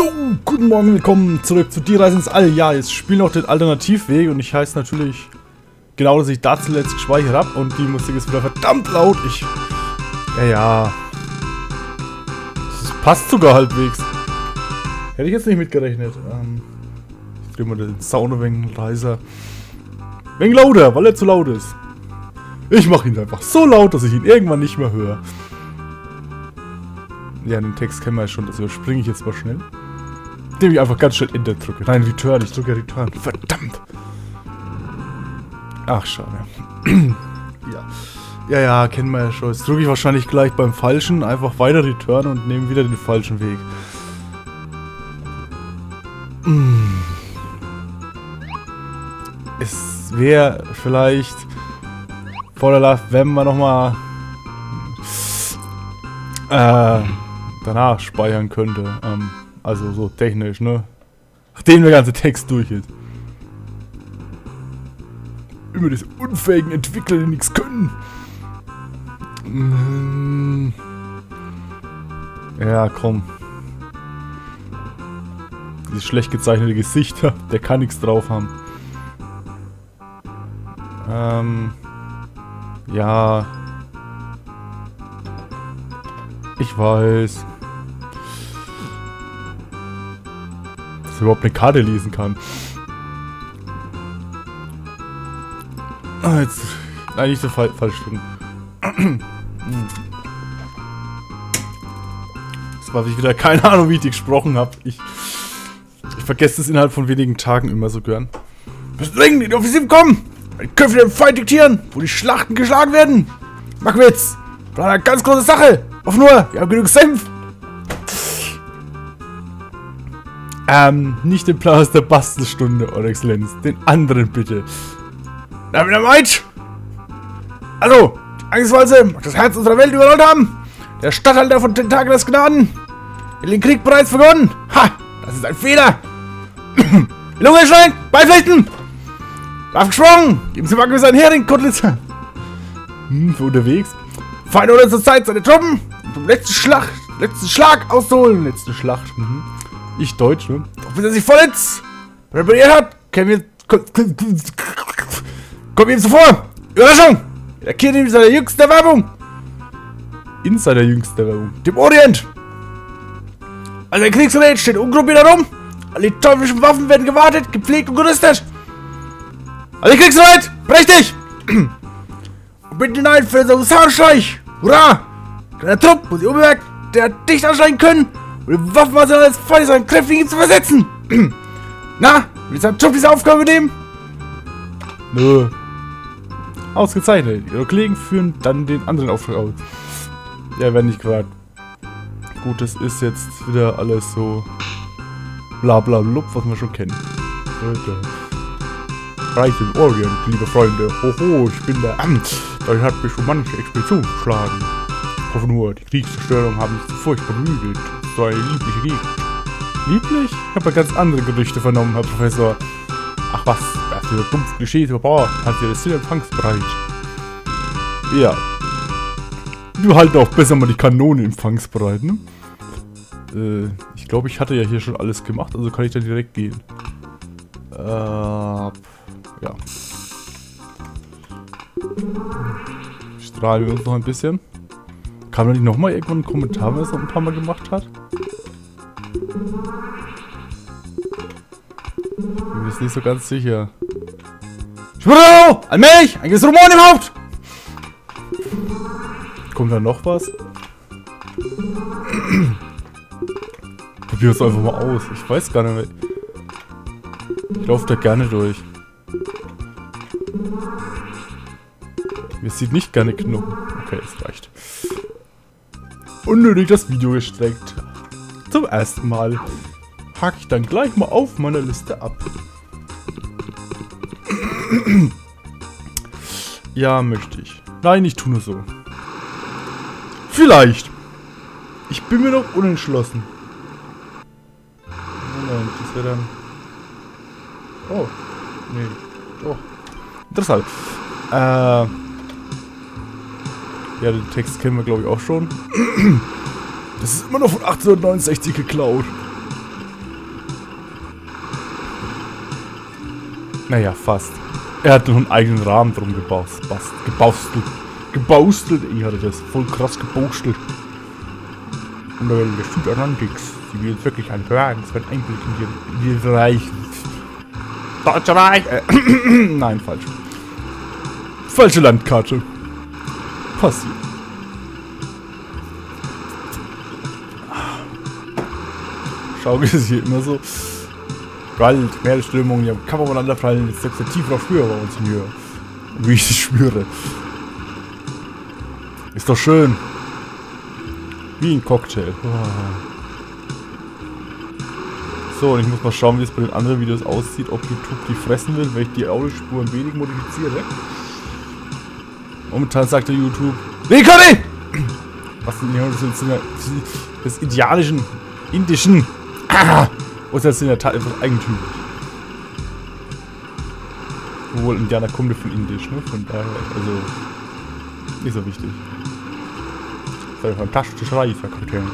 So, guten Morgen, willkommen zurück zu Die Reise ins All. Ja, jetzt spielen noch den Alternativweg und ich heiße natürlich genau, dass ich da zuletzt gespeichert habe und die Musik ist wieder verdammt laut. Ja. Das passt sogar halbwegs. Hätte ich jetzt nicht mitgerechnet. Ich drehe mal den Sound ein wenig leiser. Ein wenig lauter, weil er zu laut ist. Ich mache ihn einfach so laut, dass ich ihn irgendwann nicht mehr höre. Ja, den Text kennen wir ja schon, das überspringe ich jetzt mal schnell. Indem ich einfach ganz schnell Enter drücke. Nein, Return, ich drücke Return. Verdammt! Ach, schade. Ja, kennen wir ja schon. Jetzt drücke ich wahrscheinlich gleich beim Falschen einfach weiter Return und nehme wieder den falschen Weg. Es wäre vielleicht vorderhaft, wenn man nochmal danach speichern könnte. Also so technisch, ne? Nachdem der ganze Text durch ist. Über diese unfähigen Entwickler, die nichts können. Ja, komm. Dieses schlecht gezeichnete Gesichter, der kann nichts drauf haben. Ja. Ich weiß. Dass ich überhaupt eine Karte lesen kann. Ah, jetzt. Nein, nicht so falsch drücken. Das war ich wieder keine Ahnung, wie ich die gesprochen habe. Ich vergesse das innerhalb von wenigen Tagen immer so gern. Wir müssen dringend in die Offensive kommen! Die Köpfe den Feind diktieren, wo die Schlachten geschlagen werden! Mackwitz! Plan eine ganz große Sache! Auf nur! Wir haben genug Senf! Nicht den Plan aus der Bastelstunde, Eure Exzellenz. Den anderen bitte. Na, wieder meint! Also, die Angstwalze mag das Herz unserer Welt überrollt haben! Der Statthalter von Tentakel des Gnaden! Will den Krieg bereits begonnen! Ha! Das ist ein Fehler! Die Lunge schlägt! Beipflichten! Waffen gesprungen! Geben Sie Wacken seinen Hering, Kotlitzer! Für unterwegs. Feind oder zur Zeit seine Truppen! Zum letzten Schlag auszuholen! Letzte Schlacht. Ich Deutsch, ne? Doch bis er sich vollends repariert hat, kommt ihm zuvor! Überraschung! Der Kind in seiner jüngsten Erwerbung! In seiner jüngsten Erwerbung. Dem Orient! Also ein Kriegsgerät steht ungruppiert herum! Alle teuflischen Waffen werden gewartet, gepflegt und gerüstet! Alle Kriegsbereit! Prächtig! Und bitte hinein für den Husarenstreich! Hurra! Kleiner Trupp, wo sie unbemerkt der dicht ansteigen können, und die Waffenarsenal des Feindes an kräftigen zu versetzen! Na, will sein Trupp diese Aufgabe nehmen? Nö. Ausgezeichnet. Ihre Kollegen führen dann den anderen Auftrag aus. Ja, wenn nicht gerade. Gut, das ist jetzt wieder alles so bla bla blub, was wir schon kennen. Reich im Orient, liebe Freunde. Hoho, ich bin der Amt. Dadurch hat mich schon manche Expedition geschlagen. Ich hoffe nur, die Kriegszerstörung haben mich zu furchtbar bemüht. So eine liebliche Gegend. Lieblich? Ich habe ja ganz andere Gerüchte vernommen, Herr Professor. Ach was, wer für dumpf Klischees überbaut, hat sie das empfangsbereit. Ja. Du halt auch besser mal die Kanone empfangsbereit, ne? Ich glaube, ich hatte ja hier schon alles gemacht, also kann ich dann direkt gehen. Ja. Strahlen wir uns noch ein bisschen. Kam da nicht nochmal irgendwann ein Kommentar, wenn er es noch ein paar Mal gemacht hat? Ich bin mir jetzt nicht so ganz sicher. Schwurro! Allmählich! Ein gewisses Rumor im Haupt! Kommt da noch was? Probier es einfach mal aus. Ich weiß gar nicht mehr. Ich laufe da gerne durch. Mir sieht nicht gerne Knochen. Okay, es reicht. Unnötig das Video gestreckt. Zum ersten Mal. Hake ich dann gleich mal auf meiner Liste ab. Ja, möchte ich. Nein, ich tue nur so. Vielleicht. Ich bin mir noch unentschlossen. Moment, das wäre dann... Oh. Nee. Doch. Interessant. Ja, den Text kennen wir, glaube ich, auch schon. Das ist immer noch von 1869 geklaut. Naja, fast. Er hat noch einen eigenen Rahmen drum gebaustelt. Ich hatte das voll krass gebaustelt. Und der Welt des Südatlantiks. Sie will wirklich ein bemerkenswerten Einblick in die Reich. Deutsche Reich. Nein, falsch. Falsche Landkarte. Passiert. Schau, wie es hier immer so. Wald, Meeresströmungen, die am Kamm aufeinanderfallen, ist selbst der tiefer früher bei uns in Höhe. Wie ich es spüre. Ist doch schön. Wie ein Cocktail. So, und ich muss mal schauen, wie es bei den anderen Videos aussieht, ob YouTube die fressen will, wenn ich die Audiospuren wenig modifiziere. Momentan sagt der YouTube, Willkommen! Was sind die des idealischen, indischen, oder das sind ja etwas eigentümlich. Obwohl Indianer kommt ja von Indisch, ne? Von daher, also, nicht so wichtig. Das ist ein fantastischer Reis, Herr Kapitän.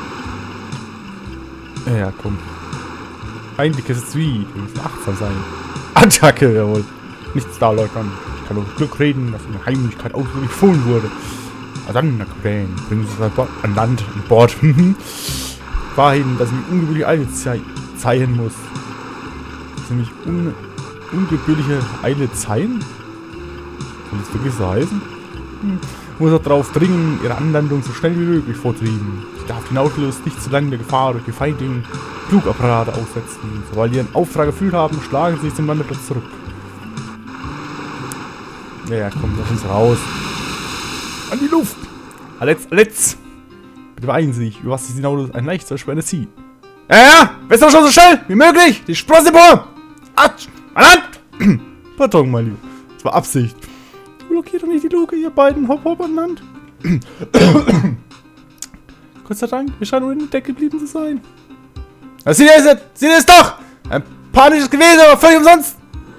Ja, komm. Heimliches Zwie, wir müssen achtsam sein. Attacke, jawohl. Nichts da, Leutnant. Ich kann nur Glück reden, dass in Heimlichkeit ausdrücklich befohlen wurde. Also dann, Herr Kapitän, bringen Sie uns an Land, an Bord. Wahrhin, dass ich mir ungewöhnliche Eile zeihen muss. Das ist nämlich ungebührliche Eile zeihen? Soll das wirklich so heißen? Muss auch darauf dringen, ihre Anlandung so schnell wie möglich vorzunehmen. Ich darf die Nautilus nicht zu lange der Gefahr durch die feindlichen Flugapparate aussetzen. Sobald die ihren Auftrag erfüllt haben, schlagen sie sich zum Landeplatz zurück. Ja, komm, lass uns raus. An die Luft! Alex! Bitte beeilen Sie sich, über was ist die Nautilus ein leicht zu erschwerendes Ziel. Ja! Bist du schon so schnell wie möglich! Die Sprosse vor! Atsch! An Land! Pardon, mein Lieber. Das war Absicht. Blockiert doch nicht die Luke, ihr beiden. Hopp, hopp an Land. Gott sei Dank, wir scheinen unter dem Deck geblieben zu sein. Ja, seht ihr es doch! Ein panisches Gewesen, aber völlig umsonst!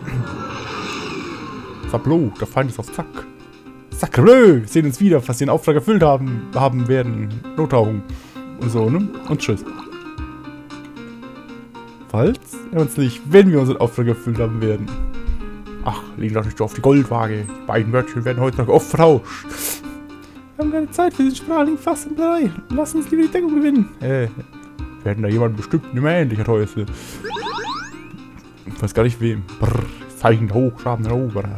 Sablo, der Feind ist auf Zack. Sacre, wir sehen uns wieder, falls sie den Auftrag erfüllt haben werden. Nottauchung. Und so, ne? Und tschüss. Falls er uns nicht, wenn wir unseren Auftrag erfüllt haben werden. Ach, legen doch nicht auf die Goldwaage. Die beiden Wörtchen werden heute noch oft vertauscht. Wir haben keine Zeit für diesen sprachlichen Fass und Blei. Lass uns lieber die Deckung gewinnen. Wir hätten da jemanden bestimmt nicht mehr ähnlich, Herr Teufel. Ich weiß gar nicht wem. Brrr, Zeichen hochschraben Eroberer.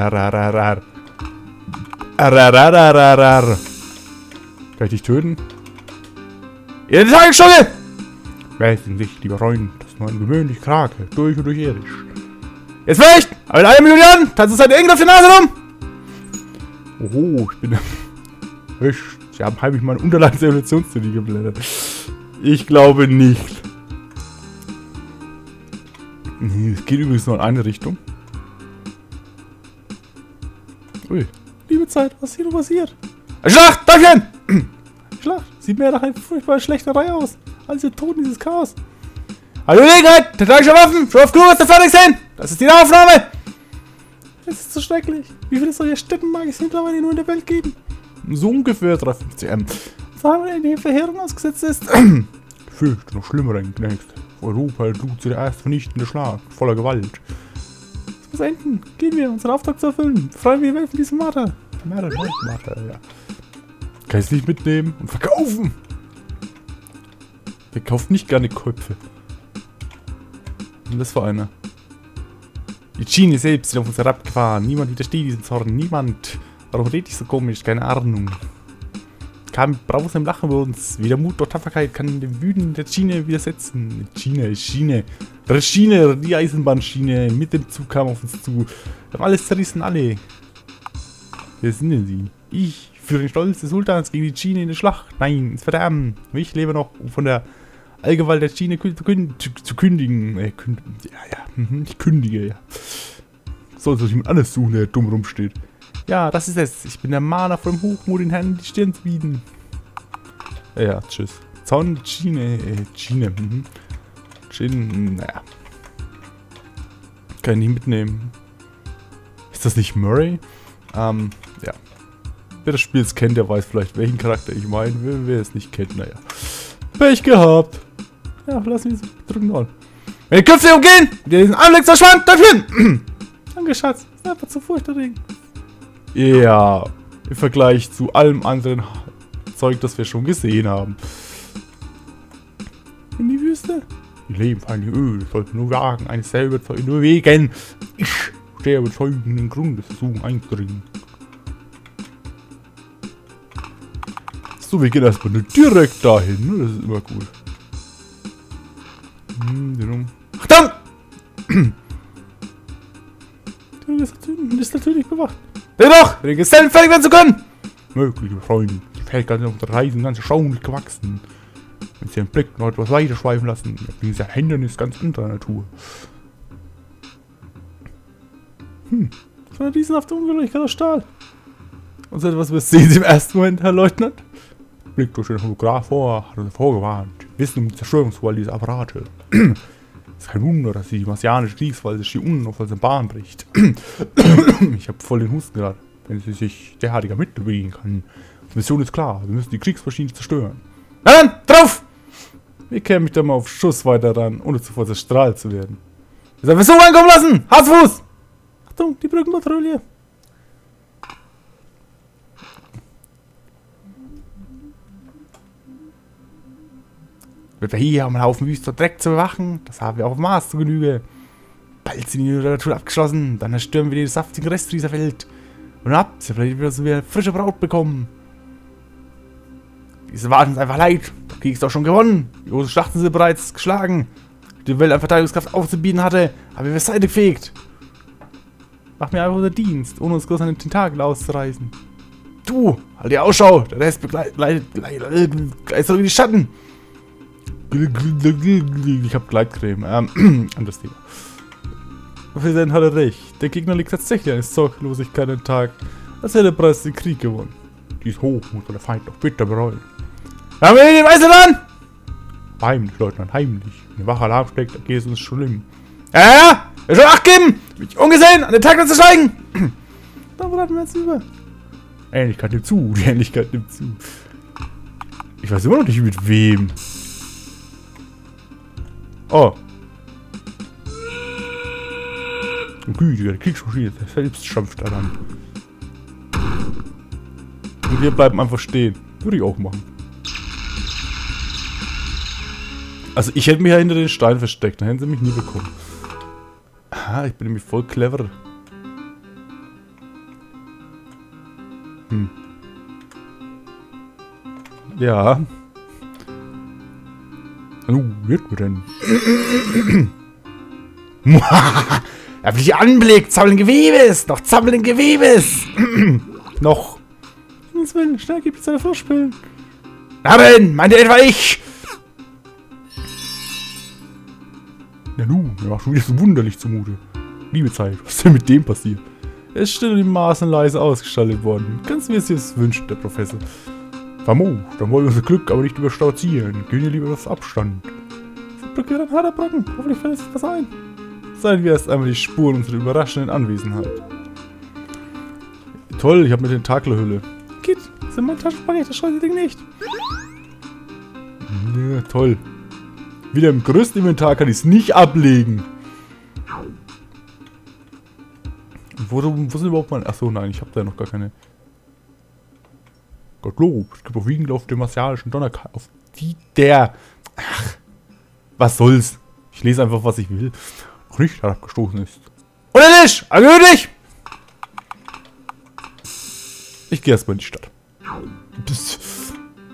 Kann ich dich töten? Ihr Tagesschunge! Mäßigen sich, lieber Freund, das ist nur ein gewöhnlich Krake, durch und durch irdisch. Jetzt vielleicht! Aber in 1 Million! Tanzt es seine Engel auf die Nase rum! Oho, ich bin erwischt. Sie haben heimlich meine Unterlagen der Evolutionstheorie geblättert. Ich glaube nicht. Es geht übrigens nur in eine Richtung. Ui. Liebe Zeit, was ist hier noch passiert? Eine Schlacht! Däumchen! Schlacht! Sieht mir nach einer furchtbar Schlechterei aus. Alles ihr Toten, dieses Chaos. Hallo Gelegenheit! Der Tag Waffen! Schon auf Klo, was der fertig sehen! Das ist die Aufnahme! Es ist so schrecklich. Wie viele solche Städten mag es mittlerweile nur in der Welt geben? So ungefähr 350 M. Sagen wir, in der Verheerung ausgesetzt ist. Ich fürchte, noch schlimmer Knecht. Europa tut sie der erste vernichtende Schlag. Voller Gewalt. Es muss enden. Gehen wir, unseren Auftrag zu erfüllen. Befreien wir die Welt von diesem Marter. Marter, ja. Kann ich es nicht mitnehmen und verkaufen? Wer kauft nicht gerne Köpfe? Und das war einer. Die Schiene selbst sind auf uns herabgefahren. Niemand widersteht diesem Zorn. Niemand. Warum rede ich so komisch? Keine Ahnung. Kam mit brausem Lachen über uns. Weder Mut noch Tapferkeit kann dem Wüten der Schiene widersetzen. Schiene. Der Schiene, die Eisenbahnschiene mit dem Zug kam auf uns zu. Wir haben alles zerrissen, alle. Wer sind denn sie? Ich, für den Stolz des Sultans gegen die Schiene in der Schlacht. Nein, ins Verderben. Ich lebe noch, um von der Allgewalt der Schiene zu kündigen. Ich kündige, ja. Soll sich jemand alles suchen, der dumm rumsteht. Ja, das ist es. Ich bin der Mahner vom Hochmut, den Herrn die Stirn zu bieten. Ja, tschüss. Zaun, Schiene. Naja. Kann ich nicht mitnehmen. Ist das nicht Murray? Ja. Wer das Spiel jetzt kennt, der weiß vielleicht, welchen Charakter ich meine. Wer es nicht kennt, naja. Pech gehabt. Ja, lass mich so drücken wollen. Wenn die Köpfe umgehen, die diesen Anblick verschwand, Däumchen! Danke, Schatz. Das ist einfach zu furchterregend. Ja, im Vergleich zu allem anderen Zeug, das wir schon gesehen haben. In die Wüste? Die leben für ein Öl, sollten nur jagen, eines selber nur wegen. Ich sterbe zeugen den Grund des Versuchen einzudringen. So, wir gehen erstmal nur direkt dahin, ne? Das ist immer gut. Achtung! Die ist natürlich bewacht. Dennoch, den Gesellen fertig werden zu können! Mögliche Freunde, die Fähigkeit unserer Reisen ganz erstaunlich gewachsen. Wenn sie den Blick noch etwas weiter schweifen lassen, bringen sie ein Hindernis ganz anderer Natur. Von einer riesenhaften Ungeheuerlichkeit aus Stahl. Und so etwas sehen Sie im ersten Moment, Herr Leutnant? Blick durch den Holograph vor, hat uns vorgewarnt. Wissen um die Zerstörungswelle dieser Apparate. Es ist kein Wunder, dass die marsianische Kriegsweise sich hier unaufhaltsam Bahn bricht. Ich habe voll den Husten gerade, wenn sie sich derartiger Mittel bewegen kann. Die Mission ist klar, wir müssen die Kriegsmaschine zerstören. Na dann, drauf! Wir kämen mich dann mal auf Schuss weiter ran, ohne zuvor zerstrahlt zu werden. Wir sollen Versuch ankommen lassen! Harzfuß! Achtung, die Brückenpatrouille! Wird wir hier um einen Haufen Wüste und Dreck zu bewachen? Das haben wir auch auf Mars zu Genüge. Bald sind die Natur abgeschlossen, dann erstürmen wir die saftigen Reste dieser Welt. Und ab, sie vielleicht wieder so wie eine frische Braut bekommen. Diese warten uns einfach leid. Der Krieg ist doch schon gewonnen. Die großen Schlachten sind bereits geschlagen. Die Welt an Verteidigungskraft aufzubieten hatte, haben wir beiseite gefegt. Mach mir einfach unser Dienst, ohne uns groß an den Tentakel auszureißen. Du, halt die Ausschau, der Rest begleitet so wie die Schatten. Ich hab Gleitcreme. Anderes Thema. Präsident hatte recht. Der Gegner liegt tatsächlich eine Sorglosigkeit an den Tag, als hätte der Preis den Krieg gewonnen. Dies hoch muss der Feind noch bitter bereuen. Haben wir den Weißen an? Heimlich, Leutnant, heimlich. Wenn der wache Alarm schlägt, dann geht es uns schlimm. Ja! Wir sollen Acht geben! Mich ungesehen an den Tag zu steigen! Dann beraten wir jetzt über. Ähnlichkeit nimmt zu, die Ähnlichkeit nimmt zu. Ich weiß immer noch nicht mit wem. Oh. Gütiger, die Kriegsmaschine selbst schampft daran. Und wir bleiben einfach stehen. Würde ich auch machen. Also ich hätte mich ja hinter den Stein versteckt, dann hätten sie mich nie bekommen. Ah, ich bin nämlich voll clever. Ja. Wird mir denn? Ja, wie der Anblick zappelnden Gewebes! Noch zappelnden Gewebes! Noch! Himmels Willen, schnell gibt es seine Vorspielen. Narren! Meinte etwa ich! Ja nun, mir macht schon wieder so wunderlich zumute. Liebe Zeit, was ist denn mit dem passiert? Er ist still und in Maßen leise ausgestaltet worden. Ganz wie es sich wünscht, der Professor. Famos, dann wollen wir unser Glück aber nicht überstrapazieren. Gehen wir lieber auf Abstand. Die Brücke wird ein harter Brocken. Hoffentlich fällt uns was ein. Seien wir erst einmal die Spuren unserer überraschenden Anwesenheit. Toll, ich habe eine Tentakelhülle. Geht, sind meine Taschenspaghetti, das schreit Ding nicht. Ja, toll. Wieder im größten Inventar kann ich es nicht ablegen. Wo sind überhaupt meine... Achso, nein, ich habe da noch gar keine... Gottlob, es gibt überwiegend auf dem martialischen Donnerkeil. Auf die der... Ach, was soll's? Ich lese einfach, was ich will. Noch nicht herabgestoßen ist. Oder nicht? Erhöhe dich! Ich gehe erstmal in die Stadt. Was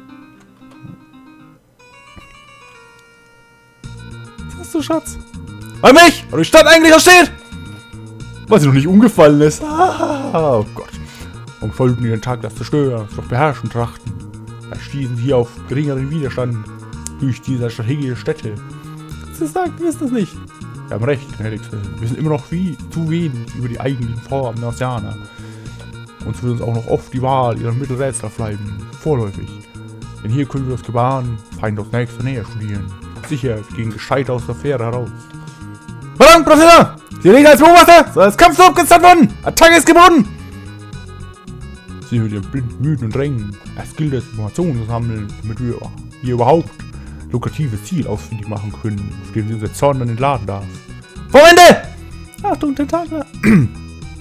hast du, Schatz? Bei mich! Wo die Stadt eigentlich steht! Was sie noch nicht umgefallen ist. Ah, oh Gott. Und folgen die den Tag das Zerstören, doch beherrschen trachten. Da stießen sie auf geringeren Widerstand durch diese strategische Stätte. Sie sagen, wir wissen es nicht. Wir haben recht, gnädigste. Wir wissen immer noch zu wenig über die eigentlichen Vorhaben der Marsianer. Uns wird uns auch noch oft die Wahl ihrer Mittel rätsel bleiben. Vorläufig. Denn hier können wir das Gebaren Feind aus nächster Nähe studieren. Sicher, wir gehen gescheit aus der Fähre heraus. Verdammt, Professor! Sie liegen als Beobachter, soll als Kampfstop gesetzt werden! Attacke ist geboten! Sie mit ihrem blinden Müden und Drängen. Es gilt es, Informationen zu sammeln, damit wir hier überhaupt lukratives Ziel ausfindig machen können, auf dem sie unser Zorn dann entladen darf. Vorwände! Achtung, Tentakler. Können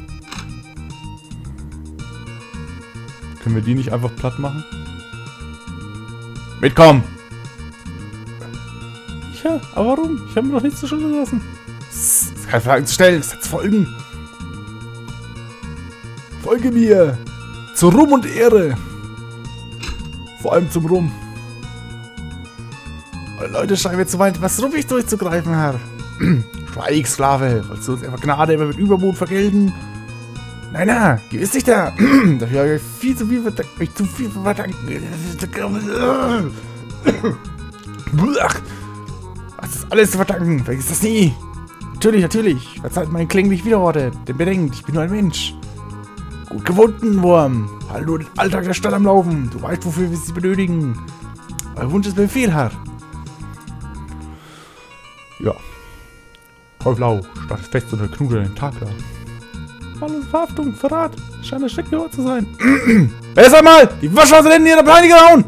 wir die nicht einfach platt machen? Mitkommen! Ja, aber warum? Ich habe mir doch nichts zu Schulden gelassen. Das ist keine Frage zu stellen, das hat Folgen. Folge mir! Zu Ruhm und Ehre! Vor allem zum Ruhm. Oh, Leute, schreiben jetzt so weit, was rufe ich durchzugreifen, Herr? Schweig, Sklave! Wolltest du uns einfach Gnade immer mit Übermut vergelten? Nein, nein, gewiss nicht da! Dafür habe ich euch viel zu viel verdanken. Euch zu viel verdanken. Was ist alles zu verdanken? Vergiss das nie! Natürlich, natürlich! Verzeiht meinen klinglich Widerworte, denn bedenkt, ich bin nur ein Mensch. Gut gewunden, Wurm! Halt nur den Alltag der Stadt am Laufen! Du weißt, wofür wir sie benötigen! Euer Wunsch ist Befehl, Herr! Ja. Teuflau, Stadt ist fest unter Knude den Tag lang. Alles Verhaftung, Verrat! Scheint ein Steckgehör zu sein. Besser mal! Die Waschwasser in ihre Beine gehauen!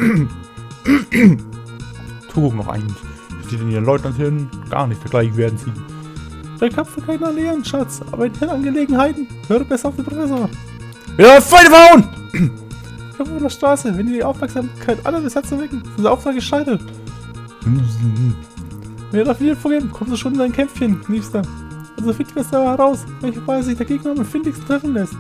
Tugend noch ein. Steht in ihren Leutnants hin, gar nicht dergleichen werden sie. Der Kopf für keinen Lehren, Schatz, aber in den Angelegenheiten hört besser auf den Professor. Wieder Feinde verhauen! Ich auf der Straße, wenn ihr die Aufmerksamkeit aller Besatzer wecken, ist der Auftrag gescheitert. Wenn ihr darf wieder vorgeben, kommst du schon in dein Kämpfchen, Liebster. Also find das da heraus, welche Weise sich der Gegner am findigsten treffen lässt.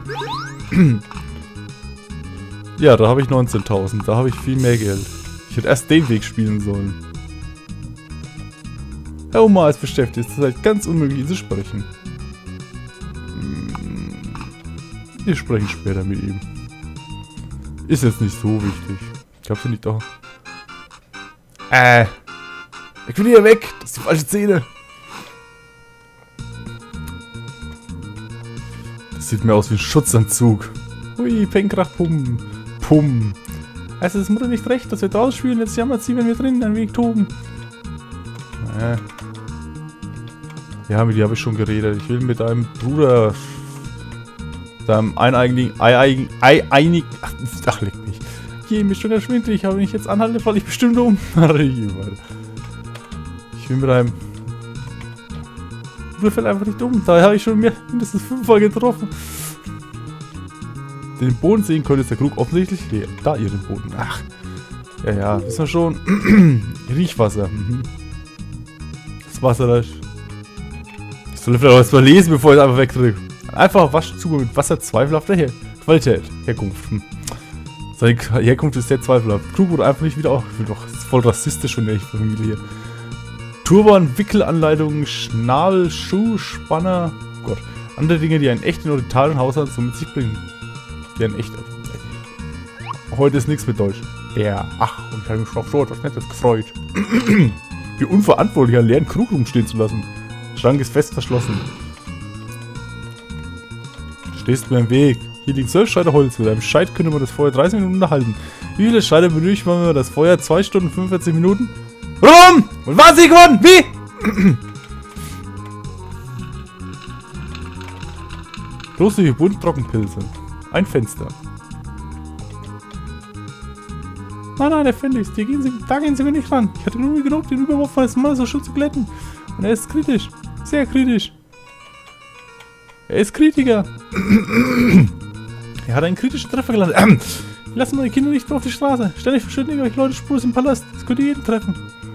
Ja, da habe ich 19.000, da habe ich viel mehr Geld. Ich hätte erst den Weg spielen sollen. Herr Omar ist beschäftigt, es ist halt ganz unmöglich, ihn zu sprechen. Wir sprechen später mit ihm. Ist jetzt nicht so wichtig. Ich glaube, sie liegt auch. Ich will hier weg, das ist die falsche Szene. Das sieht mir aus wie ein Schutzanzug. Hui, Penkrach, pum, pum. Also es ist Mutter nicht recht, dass wir draußen spielen, jetzt jammert sie, wenn wir drinnen einen Weg toben. Ja, mit dir habe ich schon geredet. Ich will mit deinem Bruder, deinem ach, leck mich. Hier, mir ist schon erschwindelig, aber wenn ich jetzt anhalte, falle ich bestimmt um. Ich will mit deinem Bruder fällt einfach nicht um. Da habe ich schon mindestens 5-mal getroffen. Den Boden sehen konnte ist der Krug offensichtlich. Nee, da ihr den Boden. Ach. Ja, ja, wissen wir schon. Riechwasser. Das Wasser da ist. Ich soll vielleicht auch erstmal lesen, bevor ich es einfach wegdrücke. Einfach Waschzugang mit Wasser zweifelhafter Qualität. Herkunft. Seine Herkunft ist sehr zweifelhaft. Krug wurde einfach nicht wieder aufgefüllt. Doch, das ist voll rassistisch von der Familie hier. Turban, Wickelanleitungen, Schnabel, Schuh, Spanner. Oh Gott. Andere Dinge, die einen echten orientalen Haushalt so mit sich bringen. Die einen echt. Heute ist nichts mit Deutsch. Ja, ach, und ich habe mich auf so etwas Nettes gefreut. Wie unverantwortlich, einen leeren Krug rumstehen zu lassen. Der Schrank ist fest verschlossen. Stehst mir im Weg. Hier liegen 12 Scheite Holz. Mit einem Scheit könnte man das Feuer 30 Minuten unterhalten. Wie viele Scheite benötigt man, wenn man das Feuer 2 Stunden 45 Minuten? Warum? Und was sie geworden? Wie? Lustige Bunttrockenpilze. Ein Fenster. Nein, der Fenster ist. Da gehen sie mir nicht ran. Ich hatte nur genug, den Überwurf von des Mannes aus Schutz zu glätten. Und er ist kritisch. Sehr kritisch. Er ist Kritiker. Er hat einen kritischen Treffer gelandet. Lassen meine Kinder nicht mehr auf die Straße. Ständig verschwinden euch Leute Spurs im Palast. Das könnte jeden treffen.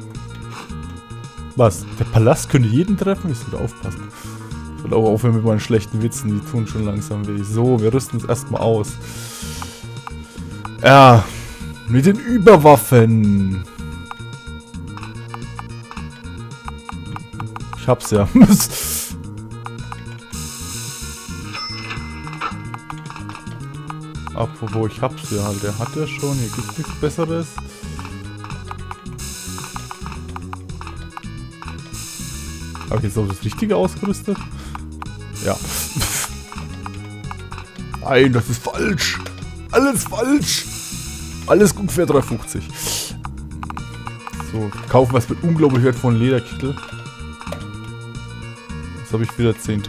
Was? Der Palast könnte jeden treffen? Ich sollte aufpassen. Ich sollte auch aufhören mit meinen schlechten Witzen. Die tun schon langsam weh. So, wir rüsten uns erstmal aus. Ja. Mit den Überwaffen. Ich hab's ja. Apropos, ich hab's ja halt. Der hat ja schon. Hier gibt's nichts Besseres. Habe ich jetzt auch das Richtige ausgerüstet? Ja. Nein, das ist falsch. Alles falsch. Alles ungefähr 3,50. So, kaufen was mit unglaublich wertvollen Lederkittel. Jetzt habe ich wieder 10.000.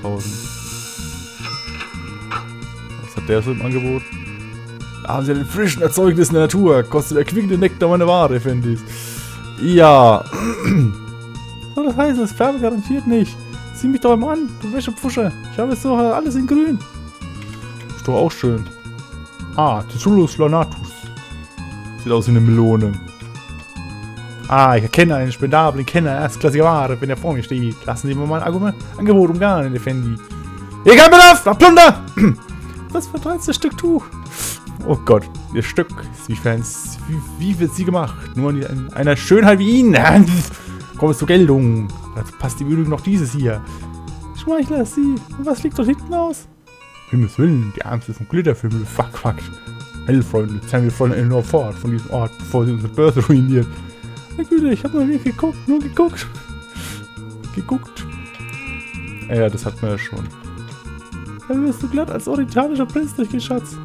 Was hat der so im Angebot? Da haben sie ja den frischen Erzeugnis in der Natur. Kostet erquickende Nektar meine Ware, Fendis. Ja. Soll das heißen, das Färbe garantiert nicht. sieh mich doch mal an, du Wäschepfuscher. Ich habe jetzt so alles in grün. Ist doch auch schön. Ah, Titulus Lornatus. Sieht aus wie eine Melone. Ah, ich erkenne einen spendablen Kenner erstklassiger Ware, wenn er vor mir steht. Lassen Sie mir mal ein Angebot umgarnen, Effendi. Ihr kein Bedarf, nach Plunder! Das vertreibste Stück Tuch. Oh Gott, ihr Stück ist wie wird sie gemacht? Nur in einer Schönheit wie Ihnen. Kommt es zur Geltung. Dazu passt im Übrigen noch dieses hier. Schmeichler, Sie. Und was liegt dort hinten aus? Himmels Willen, die Ärmste ist ein Glitterfimmel. Fuck, fuck. Hellfreunde, zeigen wir Freunde nur fort von diesem Ort, bevor sie unsere Börse ruiniert. Na Güte, ich hab noch nie geguckt, nur geguckt. Ja, das hat man ja schon. Dann wirst du glatt als orientalischer Prinz durchgeschatzt.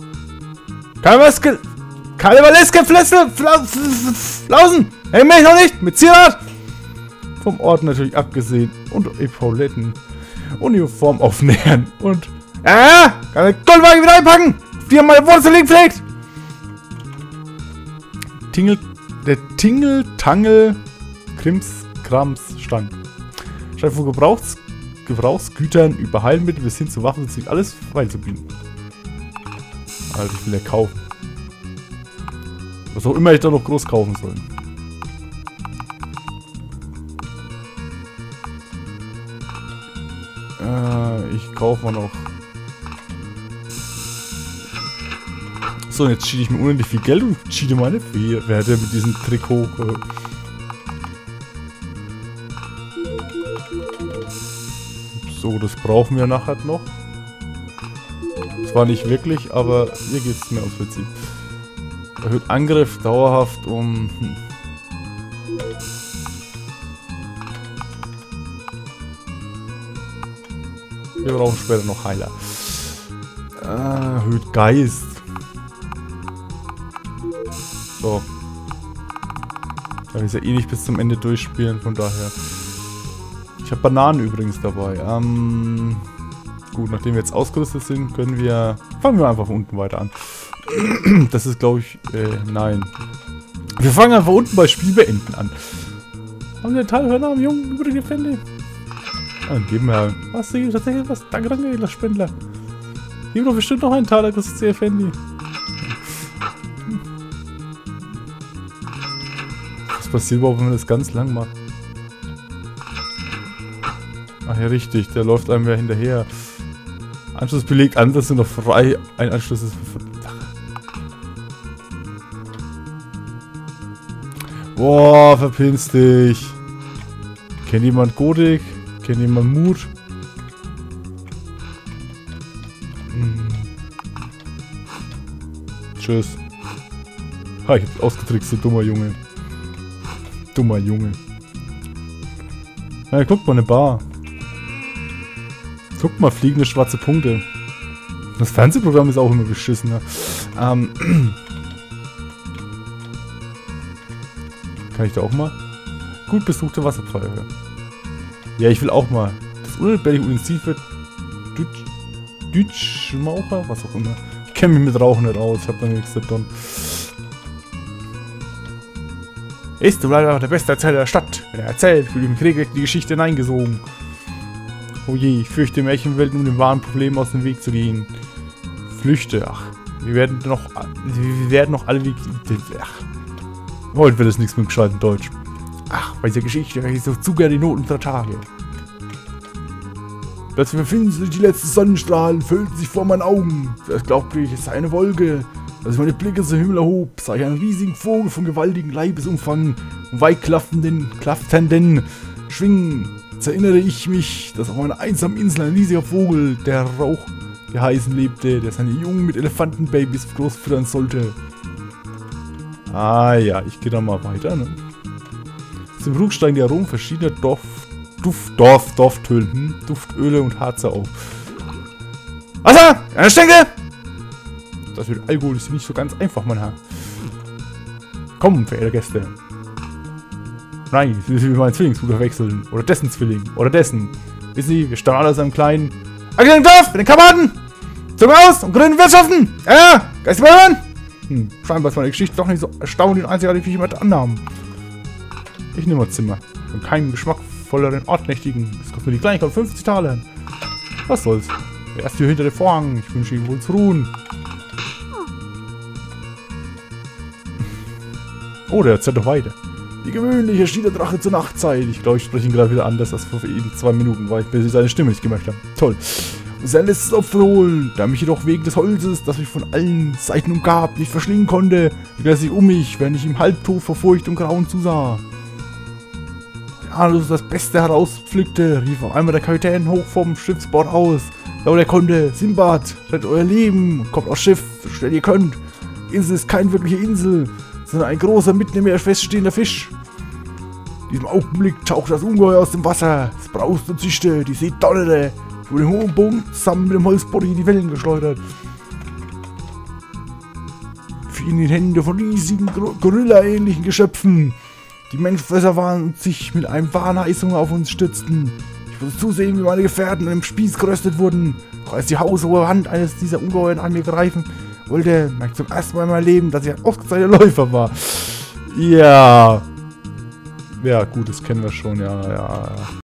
Karnevaleske Flausen! Häng mich noch nicht! Mit Zierat! Vom Ort natürlich abgesehen. Und Epauletten. Uniform aufnähern. Und... kann den Goldwagen wieder einpacken! Die haben meine Wurzel pflegt! Der Tingeltangel Krimskrams Stand. Statt von Gebrauchsgütern über Heilmittel bis hin zu Waffen und alles beizubieten. Also ich will ja kaufen. Was auch immer ich da noch groß kaufen soll. Ich kaufe mal noch. So, jetzt cheate ich mir unendlich viel Geld und cheate meine Werte mit diesem Trikot. So, das brauchen wir nachher noch. Zwar nicht wirklich, aber hier geht es mir ums Prinzip. Erhöht Angriff dauerhaft um... Wir brauchen später noch Heiler. Erhöht Geist. So. Da will ich ja eh nicht bis zum Ende durchspielen, von daher. Ich habe Bananen übrigens dabei. Gut, nachdem wir jetzt ausgerüstet sind, können wir... Fangen wir einfach von unten weiter an. Das ist, glaube ich... nein. Wir fangen einfach unten bei Spiel beenden an. Haben wir den Teilhörner am Jungen übrige Effendi? Dann geben wir... Was, tatsächlich was? Danke, danke, Spendler. Gib doch bestimmt noch einen Taler, das ist der Effendi. Was passiert überhaupt, wenn man das ganz lang macht? Ach ja, richtig, der läuft einem ja hinterher. Anschluss belegt, andere sind noch frei. Ein Anschluss ist... Boah, verpinnst dich. Kennt jemand Gotik? Kennt jemand Mut? Tschüss. Ha, ich hab ausgetrickst, du dummer Junge. Dummer Junge. Ja, guck mal, eine Bar. Guck mal, fliegende schwarze Punkte. Das Fernsehprogramm ist auch immer beschissen, ne? Kann ich da auch mal? Gut besuchte Wasserpfeife. Ja, ich will auch mal. Das unentbehrliche Utensil für Dütschmaucher, was auch immer. Ich kenne mich mit Rauchen nicht aus, ich habe da nichts getan. Ist du leider der beste Erzähler der Stadt. Wenn er erzählt, fühle ich mich regelrecht in die Geschichte hineingesogen. Oh je, ich fürchte Märchenwelten, um dem wahren Problem aus dem Weg zu gehen. Flüchte, ach. Wir werden noch alle Wege... Ach. Heute wird es nichts mit gescheiten Deutsch. Ach, bei dieser Geschichte höre ich so zu gerne die Noten der Tage. Plötzlich befinden sich die letzten Sonnenstrahlen, füllten sich vor meinen Augen. Zuerst glaubte ich, es sei eine Wolke. Als ich meine Blicke zum Himmel erhob, sah ich einen riesigen Vogel von gewaltigem Leibesumfang und weit klaffenden Schwingen. Jetzt erinnere ich mich, dass auf einer einsamen Insel ein riesiger Vogel, der Rauch geheißen lebte, der seine Jungen mit Elefantenbabys groß füttern sollte. Ah ja, ich gehe da mal weiter, ne? Zum Flug steigen die Aromen verschiedener Duftöle und Harze auf. Wasser! Eine Stänke! Das mit Alkohol ist nicht so ganz einfach, mein Herr. Komm, verehrte Gäste. Nein, Sie will meinen Zwillingsbruder wechseln. Oder dessen Zwilling. Oder dessen. Wissen Sie, wir stammen alle aus einem kleinen... Agenten Dorf! Mit den Kameraden! Zunge aus und grünen Wirtschaften! Ja! Geist hören! Scheinbar ist meine Geschichte doch nicht so erstaunlich und einzigartig, wie ich jemand annahm. Ich nehme mal Zimmer. Und keinen Geschmack volleren Ortnächtigen. Das kostet nur die Kleinigkeit 50 Taler. Was soll's? Er ist hier hinter dem Vorhang. Ich wünsche ihm wohl zu ruhen. Oh, der erzählt doch weiter. Wie gewöhnlich erschien der Drache zur Nachtzeit. Ich glaube, ich spreche ihn gerade wieder anders als vor eben 2 Minuten, weil ich mir seine Stimme nicht gemerkt habe. Toll. Und sein letztes Opfer holen, da mich jedoch wegen des Holzes, das mich von allen Seiten umgab, nicht verschlingen konnte, blieb er sich um mich, während ich ihm halbtot vor Furcht und Grauen zusah. Ahnlos das Beste herauspflückte, rief auf einmal der Kapitän hoch vom Schiffsbord aus. Laut er konnte: Sinbad, rettet euer Leben, kommt aufs Schiff, so schnell ihr könnt. Die Insel ist keine wirkliche Insel, sondern ein großer, mitten im Meer feststehender Fisch. In diesem Augenblick tauchte das Ungeheuer aus dem Wasser. Es brauste und zischte, die See donnerte. Ich wurde im hohen Punkt zusammen mit dem Holzbody in die Wellen geschleudert. Fielen in die Hände von riesigen, Gorilla-ähnlichen Geschöpfen. Die Menschenfresser waren und sich mit einem Wahnheißung auf uns stützten. Ich musste zusehen, wie meine Gefährten an dem Spieß geröstet wurden. Doch als die haushohe Hand eines dieser Ungeheuern an mir greifen wollte, merkte ich zum ersten Mal in meinem Leben, dass ich ein ausgezeichneter Läufer war. Ja. Ja, gut, das kennen wir schon, ja.